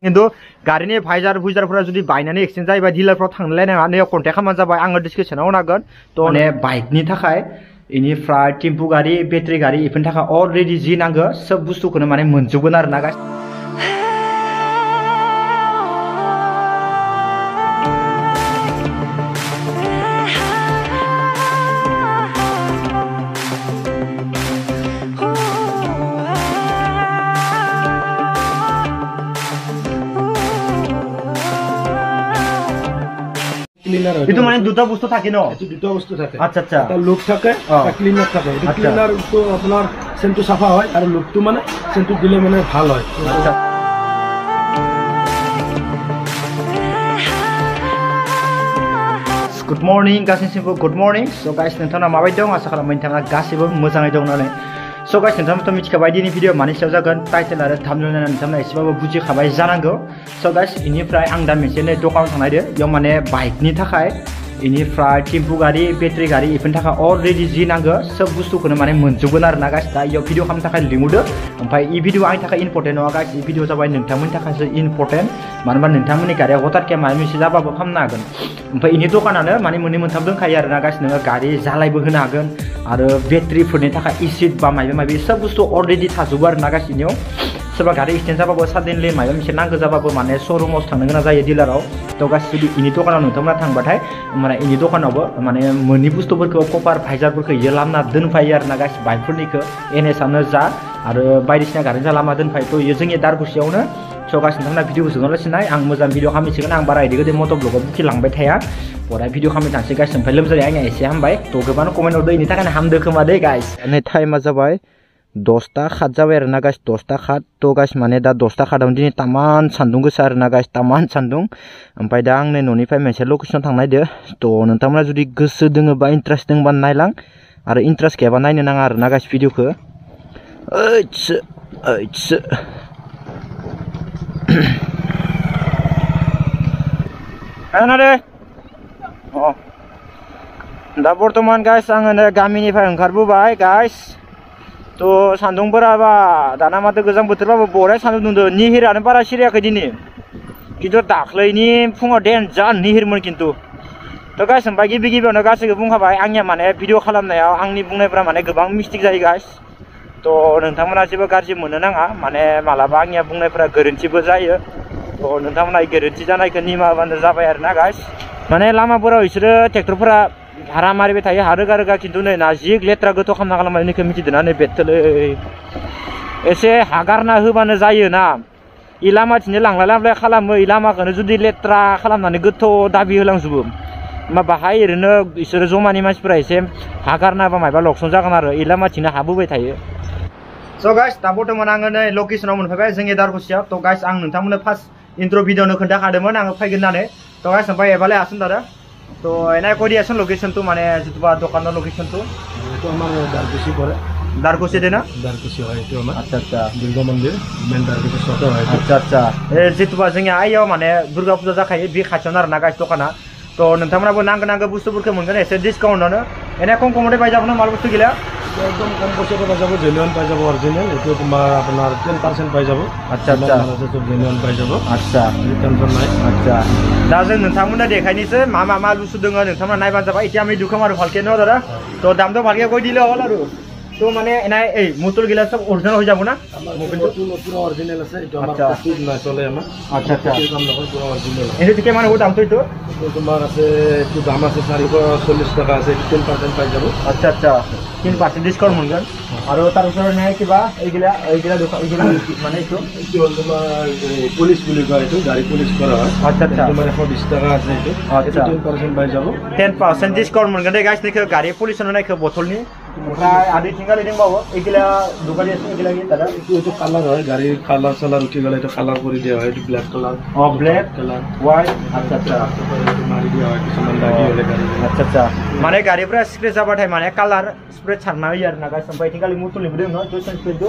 কিন্তু গাড়িनि भाइजार भुइजारफोरा जुदि बायनानै एक्सचेन्ज जायोबा डिलारफ्राव थांलायनाङा नै कन्टेक्ट खालामबानो जाबाय आङो डिसक्रिपसनाव होनागोन थ' माने बाइकनि थाखाय इनिफ्राय टेम्पु गारि बेटारि गारि इफोरनि थाखाय अलरेडि जि नांगौ सब बुस्थुखौनो माने मोनजोबगोन आरो ना गाइस itu মানে দুটা বস্তু থাকে ন এটো দুটা বস্তু থাকে আচ্ছা আচ্ছা এটা লুক থাকে এটা ক্লিনার থাকে এটা ক্লিনার তো আপনার সেন্টু সাফা হয় আর লুকটো মানে সেন্টু দিলে মানে ভালো হয় আচ্ছা गुड मर्निं गासिबो गुड मर्निं सो गाइस नोंथाङा माबायदि दं आसा खालामो नोंथाङा गासिबो मोजाङै दं होननानै सो गाइस नोंथाङाथ' मिथिखाबाय दिनै भिडिअ मानि सायाव जागोन टाइटेल आरो थाम्बनेल नायनानै नोंथाङा एसेबाबो बुजिखाबाय जानांगौ सो गाइस इनिफ्राय आं दा मोनसे नै दखानाव थांनायदो बेयाव माने बाइकनि थाखाय इनिफ्राय टेम्पु गारि बेटारि गारि इफोरनि थाखाय अलरेडि जि नांगौ सब बुस्थुखौनो माने मोनजोबगोन आरो ना गाइस दा इयाव भिडिअ खालामनो थाखाय लिंहरदो ओमफ्राय इ भिडिअ आंनि थाखाय इम्पर्टेन्ट नङा गाइस इ भिडिअ जाबाय नोंथांमोननि थाखायसो इम्पर्टेन्ट मानो होनबा नोंथांमोननि गारिया हथातके माबा मोनसे जाबाबो खालामनो हागोन ओमफ्राय इनि दखानानो माने मोननै मोनथाम दंखायो आरो ना गाइस नोङो गारि जालायबो होनो हागोन आरो बेटारिफोरनि थाखाय एसिड बा माबा माबि सब बुस्थु अलरेडि थाजोबो आरो ना गाइस इनियाव सोरबा गारि एक्सचेन्ज जाबाबो साडेनलि माबा मोनसे नांगौ जाबाबो माने श'रुमाव थांनो गोनां जायो डिलाराव थ' गाइस जुदि इनि दखानाव नोंथांमोना थांबाथाय माने इनि दखानावबो माने मोननै बुस्थुफोरखौ कभार भाइजारफोरखौ इयो लामना दोनफायो आरो ना गाइस बाइकफोरनिखौ एनएसआनो जा आरो बायदिसिना गारि जा लामा दोनफायो थ' इयो जोंनि दारगुसियावनो स' गाइस नोंथांमोना भिडिअ होजोबनाल'सिनाय आं मोजां भिडिअ खालामसिगोन आं बारा इदि गोदै मट' ब्लगाव बुखिलांबाय थाया बरा भिडिअ खालामनो थांसै गाइस ओमफ्राय लोमजानाया आंनिया एसे हामबाय थ' गोबां कमेन्ट हरदो इनि थाखायनो हामदो खोमा दे गाइस नै टाइमा जाबाय 10टा 7 जाबाय आरो ना गाइस 10टा 7 थ' गाइस माने दा 10टा 7आवनो दिनै तामान सान्दुं गोसा आरो ना गाइस तामान सान्दुं ओमफ्राय दा आं नै न'निफ्राय मोनसे लकेसनाव थांनायदो थ' नोंथांमोना जुदि गोसो दोङोबा इन्ट्रेस्ट दोंबा नायलां आरो इन्ट्रेस्ट गैयाबा नायनो नाङा आरो ना गाइस भिडिअखौ खोनादो दा बर्तमान गाइस आङो नै गामिनिफ्राय ओंखारबोबाय गाइस थ' सान्दुंफोराबा दाना माथो गोजां बोथोरबाबो बराय सान्दुं दुंदो निहिरानो बारा सिरियाखै दिनै खिन्थु दाख्लैनि फुङाव देनजार निहिरमोन खिन्थु थ' गाइस ओमफ्राय गिबि गिबियावनो गासैखौ बुंखाबाय आंनिया माने भिडिअ खालामनायाव आंनि बुंनायफोरा माने गोबां मिस्टेक जायो गाइस थ' नोंथांमोना जेबो गाज्रि मोननो नाङा माने मालाबा आंनिया बुंनायफोरा गोरोन्थिबो जायो थ' नोंथांमोना गोरोन्थि जानायखौ निमाहा होबानो जाबाय आरो ना गाइस माने लामाफोराव बिसोरो ट्रेक्टरफोरा भारा मारिबाय थायो हा रोगा रोगा खिन्थु नै ना जि लेथ्रा गोथौ खालामना गालांनायनिखौ मिथिदोंना नै बेथलै एसे हागारना होबानो जायो ना इ लामाथिंनो लांलाय लांलाय खालामो इ लामाखौनो जुदि लेथ्रा खालामनानै गोथौ दाबि होलांजोबो होमबा बाहाय ओरैनो बिसोरो जमानि मानसिफोरा एसे हागारना बा माबा लकसन जागोन आरो इ लामाथिंनो हाबोबाय थायो स' गाइस दा बर्थमान आङो नै लकेसनाव मोनफैबाय जोंनि दारगुसियाव थ' गाइस आं नोंथांमोननो फार्स्ट इन्ट्र' भिडिअनो खोन्थाखादोंमोन आङो फैगोन होननानै थ' गाइस ओमफ्राय एबारलाय आसन दादा तो एना কৈ দিয়াচোন লোকেশনটো মানে যেটা দোকানৰ লোকেশনটো এটো আমাৰ দারকুসি পৰে দারকুসি দেনা দারকুসি হয় এটো আমাৰ আচ্ছা আচ্ছা দুর্গা মন্দির মেন দারকুসি সটো হয় আচ্ছা আচ্ছা এই যেটা जोंनि आइयाव माने दुर्गा फुजा जाखायो बे खाथियावनो आरो ना गाइस दखाना तो नोंथांमोनाबो नांगौ बुस्थुफोरखौ मोनगोन एसे डिसकाउन्टआवनो एना खम खमতে পাই যাব না মাল বস্তু গিলা একদম কম পয়সাতে পাই যাব জেনুইন পাই যাব অরিজিনাল এটো তোমাৰ আপোনাৰ 10% পাই যাব আচ্ছা আচ্ছা তো জেনুইন পাই যাব আচ্ছা টেনশন নাই আচ্ছা दा जों नोंथांमोननो देखायनोसै मा मा माल बुस्थु दङ नोंथांमोना नायबानो जाबाय এতিয়া আমি দুখাম আৰু ভালকে ন দাদা তো দামটো ভালকে কৈ দিলে হ'ল আৰু তো মানে এনা এই মোটৰ গিলা সব অৰিজিনাল হৈ যাব না মোবাইলটো পুরো অরিজিনাল আছে এটা আমার কাছে না চলে আমার আচ্ছা আচ্ছা কাম নকৰে পুরো অরিজিনাল এনে থেকে মানে ও দামটো তো তোমাৰ আছে একটু দাম আছে 440 টাকা আছে 10% পাই যাব আচ্ছা আচ্ছা 10% ডিসকাউন্ট মোনগন আৰু তাৰ ওচৰত নাই কিবা এইগিলা দোকান এইগিলা মানে এইটো তোমাৰ পুলিশ বুলি কয় এইটো গাড়ী পুলিশ কৰা হয় আচ্ছা আচ্ছা তোমাৰ 120 টাকা আছে এইটো আচ্ছা 10% পাই যাব 10% ডিসকাউন্ট মোনগন দে গাইস নিখো গাড়ী পুলিশ নাইখো বটলনি ओमफ्राय आदि थिंगालि दंबावो এইগিলা দোকানি আছে এইগিলা কি দাদা এইটো কালার হয় গাড়ী কালার সালার উঠি গলে এটা কালার কৰি দিয়া হয় এইটো black colour black colour white আচ্ছা আচ্ছা মারি দিয়া হয় কিছুমান লাগি হলে গাড়ী আচ্ছা আচ্ছা মানে গাড়ীফोरा স্ক্रेच जाबाथाय माने कालार स्प्रे ছারনা होयो आरो ना गाइस ओमफ्राय थिंगालि मुटुलनिबो दङ जयसन स्प्रेखौ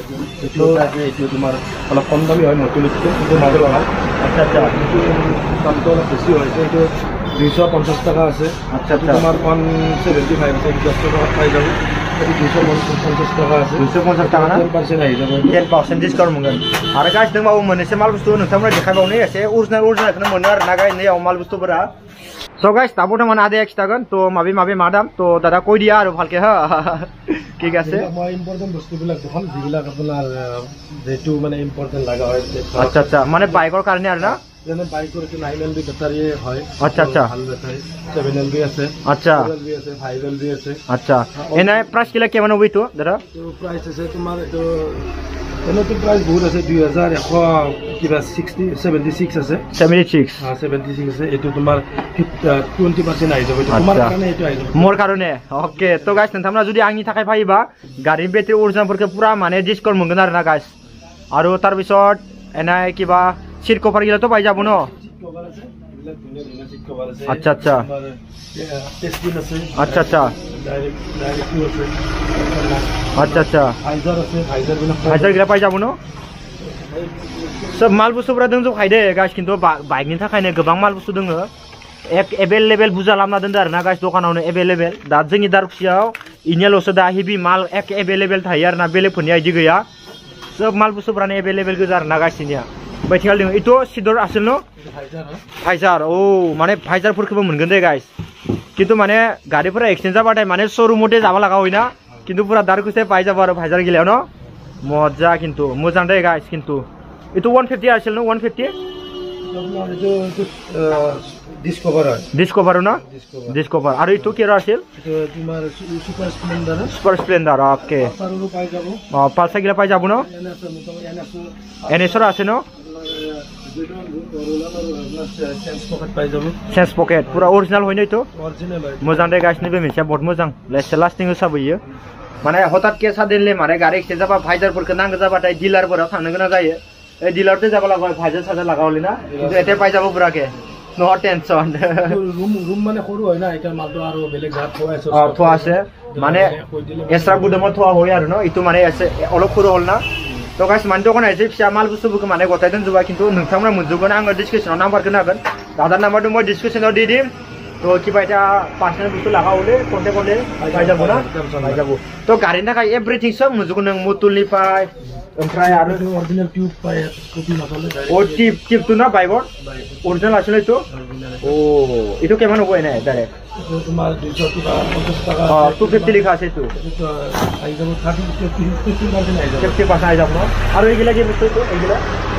এইটো তোমাৰ অলপ কম দামী হয় মুটুলিটো কিন্তু মাজে লগাও আচ্ছা আচ্ছা দামটো অলপ বেছি হয় এইটো 250 টাকা আছে আচ্ছা আচ্ছা তোমাৰ 175 আছে 10 টাকা পাই যাব 250 টাকা আছে 250 টাকা না 10% আহি যাব 10% ডিসকাউন্ট मोनगोन आरो गाइस दंबावो मोनसे माल बुस्थु नोंथांमोना देखायबावनो एसे अरिजिनालखौनो मोनो आरो ना गाइस नैयाव माल बुस्थुफोरा सो गाइस दाबो दंमोन आदाया खिथागोन तो माबे मादाम तो दादा কৈ দিয়া আৰু ভালকে হা ঠিক আছে মই ইম্পৰ্টেন্ট বস্তুবিলাক দেখুন যিবিলাক আপোনাৰ যেটো মানে ইম্পৰ্টেন্ট লাগা হয় আচ্ছা আচ্ছা মানে বাইকৰ কাৰণে আৰু না যেনে বাইকৰ কি 9LB ব্যাটাৰী হয় আচ্ছা আচ্ছা ভাল ব্যাটাৰী 7LB আছে আচ্ছা 12LB আছে 5LB আছে আচ্ছা এনে প্ৰাইস কিলা কেমান হ'ব ইটো দাদা তো প্ৰাইস আছে তোমাৰ এটো এনটো প্ৰাইস বহুত আছে 2100 কিবা 76 আছে 76 হ্যাঁ 76 আছে এটো তোমাৰ 20% আহি যাব তোমাৰ কাৰণে এটো আহি যাব মোৰ কাৰণে ওকে তো গাইস नोंथांमोना যদি आंनि थाखाय फायोबा गारि बेटारि अरिजिनालफोरखौ पुरा माने डिसकाउन्ट मोनगोन आरो ना गाइस আৰু তাৰ পিছত এনে কিবা সিট কভাৰ গিলা তো পাই যাব ন সিট কভাৰ আছে এবিলাক ধুনীয়া ধুনীয়া সিট কভাৰ আছে আচ্ছা আচ্ছা টেস্টিন আছে আচ্ছা আচ্ছা ডাইৰেক্ট আছে আচ্ছা আচ্ছা ফাইজার আছে ফাইজার গিলা পাই যাব ন सब माल बुस्तुफोरा दंजोबखायो दे गाइस किन्तु बाइकनि थाखायनो गोबां माल बुस्तु दङ एक एभेलेबेल बुरजा लामना दोनदो आरो ना गाइस दखानावनो एभेलेबेल दा जोंनि दारखुसियाव इनियाल'सो दा हेभि माल एक एभेलेबेल थायो आरो ना बेलेगफोरनिया इदि गैया सब माल बुस्तुफोरानो एभेलेबेल गोजा आरो ना गाइसनिया बैथिखाल दङ इथ' सिदर आसल न फाइजार औ माने फाइजारफोरखौबो मोनगोन दे गाइस किन्तु माने गारिफोरा एक्सचेन्ज जाबाथाय माने शोरूमते जाबा लागा होइना किन्तु पुरा दारखुसिया पाइ जाबो आरो फाइजार गिलायाव न मजा किन्तु मोजां दे गाइस किन्तु इतो 150 आसल न 150 डिस्कवर ना डिस्कवर आरो इतो केरा आसल তোমাৰ सुपर स्प्लेंडर ओके पालसा गिला पाइ जाबो न एनएसर আছে ন सेंस पकेट पूरा ओरिजिनल होइनो इतो मोजां दे गाइस नैबे मोनसेया बहुत मोजां लेस लास्टिं होसाबोयो माने हठात के सादेनले माने गारि एक्सचेन्ज जाबा फाइजारफोरखौ नांगौ जाबाथाय डिलारफोराव थांनो गोनां जायो ए डिलारते जाबा लागो फाइजार साजा लागावले ना किन्तु एते पाइ जाबो पुराके नो टेंशन रूम माने खरु হয় না এটা মালটো আৰু বেলেগ জাত থোৱা আছে থোৱা আছে মানে এক্সট্রা গুদামত থোৱা হয় আৰু ন ইটো মানে এसे অলপ খरु হল ना तो गाइस मान दखाना एसे फिसा माल बुस्तुफोरखौ माने गथाय दोनजोबा किन्तु नोंथांमोना मोनजोबगोन आङो डिसक्रिपसनाव नाम्बारखौ होगोन दादा नाम्बार दङ डिसक्रिपसनाव दि दिम तो किबा এটা पार्सनेल बुस्तु लागावले कन्टेक्ट करले पाइ जाबो ना पाइ जाबो तो गारिनि थाखाय एभ्रिथिं सब मोनजोबगोन नों मुतुलनिफ्राय ओमफ्राय आरो अरिजिनल टिउब पाइ कपि नसले ओ टिप तो ना बाइबट ओरिजिनल आछले तो ओ इतो केमान হ'ব এনে डाइरेक्ट তোমাৰ 200 টাকা 50 টাকা 250 লিখা আছে তো আই যাব 30% আই যাব ন আৰু এইগিলা কি বস্তু তো এইগিলা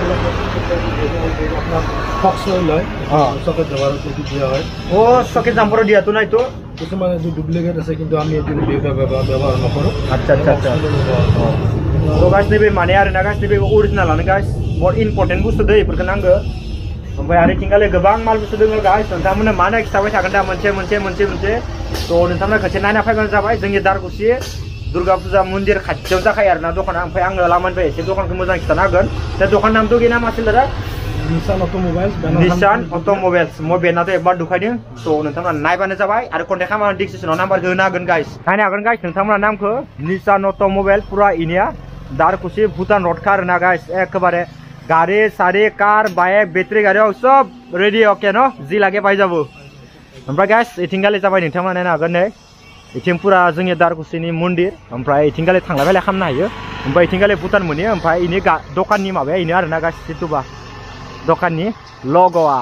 আপনার ফক্স লয় সকেট জাম্পার কপি দিয়া হয় ও সকেট জাম্পার দিয়া তো নাই তো কিছুমান যে ডুপ্লিকেট আছে কিন্তু আমি এটো ব্যবহার নকৰো আচ্ছা আচ্ছা আচ্ছা তো গাইস নেবে মানে आरो ना गाइस नेबे ओरिजिनालानो गाइस बहुत इम्पोर्टेन्ट बुस्तु दे इफोरखौ नांगो ओमफ्राय आरो थिंगाले गोबां माल बुस्तु दङ गाइस नोंथांमोननो मानो खिथाबाय थागोन दा मोनसे तो नोंथांमोना खनसे नायना फैबानो जाबाय जोंनि दारखुसि दुर्गा पूजा मन्दिर खाथियाव जाखायो आरो ना दखाना ओमफ्राय आङो लामानिफ्राय एसे दखानखौ मोजां खिथाना होगोन दा दखान नामथ' गैया नामा आसल दादा निसान अट'मबाइल्स মই बेनाथ' एकबार दुखायदों तो नोंथांमोना नायबानो जाबाय आरो कन्टेक्ट खालामनानै डिस्क्रिपसनाव नाम्बारखौ होनो हागोन गाइस नायनो हागोन गाइस नोंथांमोना नामखौ निसान अट'मबाइल पुरा इनिया दारखुसि भुटान रोड का ना गाइस एकेबारे गाड़ी सारी कार बाइक बेटारि गाड़ी सब रेडी ओके न जी लागे पाइ जाबो ओमफ्राय गाइस इथिंगाले जाबाय नोंथांमोना नायनो हागोन नै इथिं पुरा जोंनि दारखुसिनि मन्दिर ओमफ्राय इथिंगाले थांलाय फैलाय खालामनो हायो ओमफ्राय इथिंगाले भुटान मोनो ओमफ्राय इनि दखाननि माबाया इनो आरो ना गाइस जितुबा दखाननि लग'आ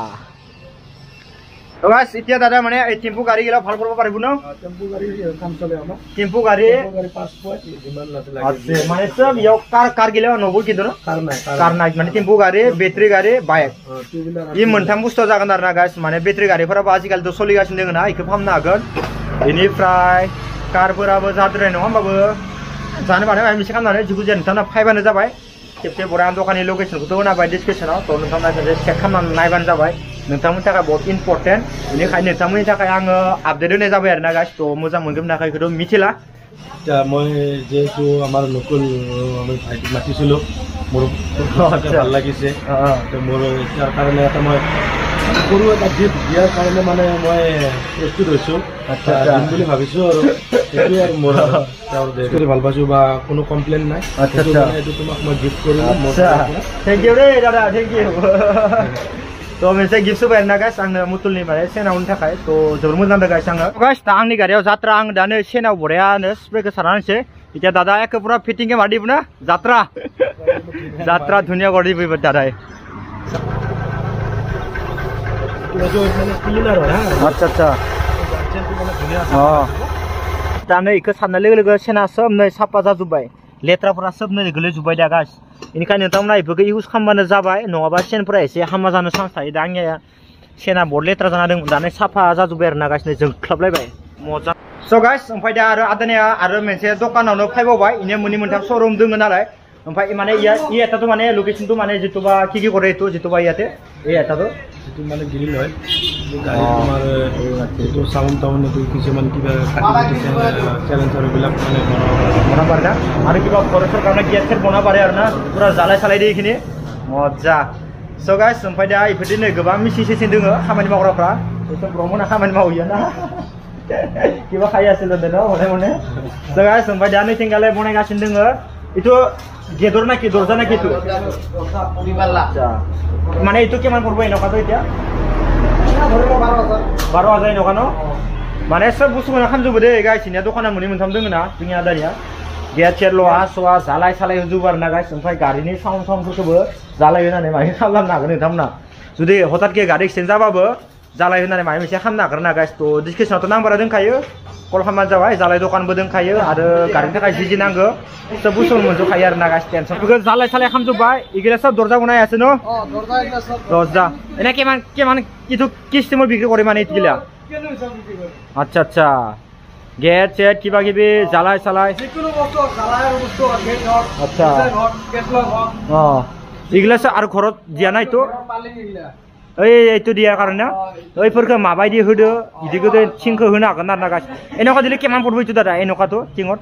गाइस इতিয়া दादा माने टेम्पो गाड़ी गिला ভাল কৰিব পাৰিব ন टेम्पो गाड़ी কাম চলে আমাৰ टेम्पो गाड़ी 5 পয়েন্ট যিমান নাছে লাগে আছে মানে সব ইও कार गिला नबो किदो न कार नाइ माने टेम्पो गाड़ी बेटारि गाड़ी बाइक इ मोनथाम बुस्थु जागोन आरो ना गाइस माने बेटारि गाड़ीफोराबो आजिखालिथ' सोलिगासिनो दङ ना इखौ फाहामनो हागोन बेनिफ्राय कारफोराबो जाद्राय नङा होमबाबो जानो बानो माबा मोनसे खालामनानै जिखु जाया नोंथांमोना फायबानो जाबाय खेबसे बरान दखाननि लकेसनखौथ' होनाबाय डिसक्रिपसनाव तो नोंथांमोना खेबसे चेक खालामनानै नायबानो जाबाय नोंथांमोननि थाखाय बहुत इम्पर्टेन्ट बेनिखायनो नोंथांमोननि थाखाय आङो आपडेट होनाय जाबाय आरो ना गाइस तो मोजां मोनगोन ना बेखौथ' मिथिला মই যেহেতু আমার লোকাল আমি ভাইটি মাতিছিলো মোৰ ভাল লাগিছে মোৰ ইয়াৰ কাৰণে এটা মই সৰু এটা গিফ্ট দিয়াৰ কাৰণে মানে মই প্ৰস্তুত হৈছো দিম বুলি ভাবিছো আৰু এইটো আৰু মোৰ কৰি ভাল পাইছো বা কোনো কমপ্লেইন নাই এইটো তোমাক মই গিফ্ট কৰিম থেংক ইউ ৰে দাদা থেংক ইউ तो मोनसे गिफ्ट होबाय आरोना गाइस आंनो मुतुलनि माने सेनावनि थाखाय तो जोबोर मोजां नांदों गाइस आङो गाइस दा आंनि गारियाव जात्रा आं दानो सेनाव बरियानो स्प्रेखौ सारना होनोसै इटा दादा एके पुरा फिटिंग मार दिबो ना जात्रा जात्रा धुनिया कर दिबो दादाय अच्छा अच्छा दानो इखौ साननाय लोगो लोगो सेना सबनो साफा जाजोब्बाय लेथ्राफोरा सबनो गोलैजोब्बाय दा गाइस बेनिखायनो नोंथांमोना इफोरखौ इउज खालामबानो जाबाय नङाबा सेनफोरा एसे हामा जानो चान्स थायो दा आंनिया सेना बड लेथ्रा जाना दं दानो साफा जाजोब्बाय आरोना गाइसनो जोंख्लाबलायबाय मजा स' गाइस ओमफ्राय दा आदानिया आरो मोनसे दखानावनो फैबावबाय इनो मोननै मोनथाम श'रुम दङ नालाय ओमफ्राय माने इयाथ' माने लोकेशनটো माने जितुबा কি কৰে এইটো जितुबा ইয়াতে এই এটাটো जितु माने ग्रिल হয় গাড়ী তোমাৰ এইটো সাউন্ড টাউন এইটো কিছুমান কিবা কাটি চ্যালেঞ্জার বিলাক মানে বনা পারে না আৰু কিবা খৰচৰ কাৰণে গেটৰ বনা পারে আৰু না পুৰা জালাই চালাই দি এইখিনি মজা स' गाइस ओमफ्राय दा इफोरदिनो गोबां मिसिन सिसिन दङ खामानि मावग्राफ्रा एकदम ब्रह्मना खामानि मावयो ना किबा खायासिल दङ मने मने स' गाइस ओमफ्राय दा नैथिंगालाय बनायगासिनो दङ itu gedor na ki dorza na ki tu মানে itu কিমান পড়বো এই নকাটো এতিয়া 12000 নকা ন মানে সব বুস্তু খামজोबो দे गाइस इनिया दखाना मोननै मोनथाम दङ ना जोंनि आदानिया गेट सेर लहा सवा जालाय सालाय होजोबो आरो ना गाइस ओमफ्राय गारिनि साउन्डफोरखौबो जालाय होनानै माय खालामनो हागोन नोंथांमोना जुदि हठातके गारि एक्सिडेन्ट जाबाबो जालाय होनानै माय मोनसे खालामनो हागोन ना गाइस तो डिसक्रिपसनावथ' नाम्बारा दंखायो कल खालामबानो जाबाय जालाय दखानबो दंखायो आरो गारिनि थाखाय जि नांगौ सब बुस्थु मोनजोबखायो आरो ना गाइस टेनसनफोरखौ जालाय सालाय खालामजोबबाय इगोला सब दरजा बनाय আছে नो दरजा इगला सब दरजा एना केमान किथु किस्टमर बिक्री करे माने इगला अच्छा अच्छा गेट सेट किबा किबि जालाय सालाय जिकुनु बस्तु जालाय बस्तु गेट हट अच्छा गेट लक हट इगला आरो घरत दिया नाय तो पालिं इगला ओइ एतु दिया कारना ओइफोरखौ माबायदि होदो इदिखौ थिंखौ होनो हागोन आरो ना गाइस एनका दिले केमान पड़बो इतु दादा एनकाथ' थिंगत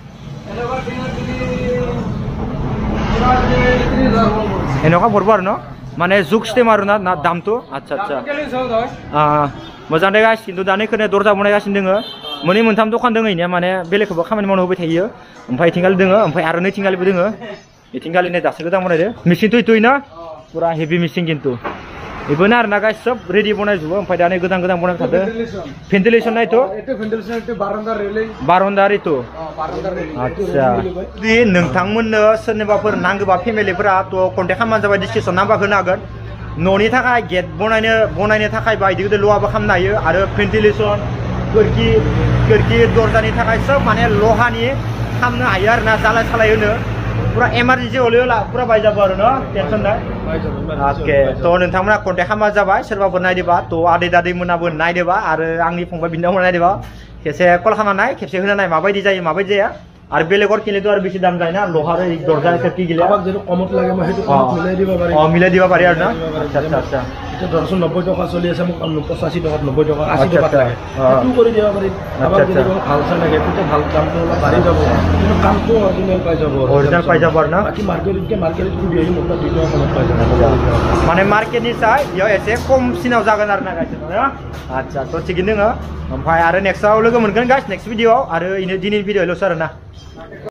एनका पड़बो आरो न माने जुग सिस्टेम आरो ना दामथ' अच्छा अच्छा मोजां दे गाइस किन्तु दानिखौनो दरजा बनायगासिनो दोङो मोननै मोनथाम दखान दोङो इनिया माने बेलेगखौबो खामानि मावनो होबाय थायो ओमफ्राय इथिंगालि दोङो ओमफ्राय आरो नैथिंगालिबो दोङो इथिंगालिनो दासो गोदान बनायदो मेसिन तुइ ना पुरा हेभि मेसिन किन्तु इबोना आरो ना गाइस सब रेडी बनायजोबो ओमफ्राय दा नै गोदान गोदान बनायबाय थादो भेन्टिलेसन नायथ' एतो भेन्टिलेसन एतो बारन्दा रेलिं बारन्दा रेतो बारन्दा रेलिं आच्छा दि नोंथांमोननो सोरनिबाफोर नांगौबा फेमिलिफोरा तो कन्टेक्ट खालामबानो जाबाय डिसक्रिपसन नाम्बार होनो हागोन न'नि थाखाय गेट बनायनो थाखाय बा इदि गिदिर लहाबो खालामनो हायो आरो भेन्टिलेसन खोरखि दरजानि थाखाय सब माने लहानि खालामनो हायो आरो ना जालाय सालाय होनो पूरा इमारजेन्सि हलेला पूरा बायजाबो आरो न टेनसन ना ओके तो नोंथांमोना कन्टेक्ट खालामबानो जाबाय सोरबाफोर नायदोबा तो आदै दादै मोनाबो नायदोबा आरो आंनि फंबाय बिनानावमोन नायदोबा खेबसे कल खालामनाय खेबसे होना नाय माबायदि जायो माबायदि जाया आरो बेलेगर किनलेथ' आरो बेसि दाम जायो ना लहार दरजा खोरखि गिला आबाक जेरै कमत লাগে মই হেতু কমত মিলাই দিবা পাৰি মিলাই দিবা পাৰি আৰু না আচ্ছা আচ্ছা আচ্ছা এটা 90 টাকা চলি আছে মোক 85 টাকা 90 টাকা 80 টাকা লাগে এটু কৰি দিবা পাৰি আবাক যদি ভাল চাই লাগে তো ভাল দামটো বাঢ়ি যাব কিন্তু কামটো অৰিজিনাল পাই যাব আৰু না বাকি মার্কেটত যদি এই মোটা 2 টাকা কমত পাই যাব মানে মার্কেটनि साय इयाव एसे खमसिनाव जागोन आरो ना गाइस आच्छा तो थिगैनो दोङो ओमफ्राय आरो नेक्स्टआव लोगो मोनगोन गाइस नेक्स्ट भिडिअआव आरो दिनैनि भिडिअआवल'सो आरो ना